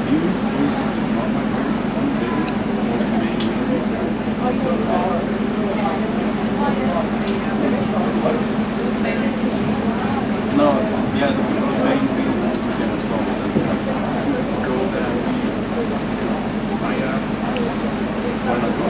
No, yeah, the main reason we get as well is go there, I why not go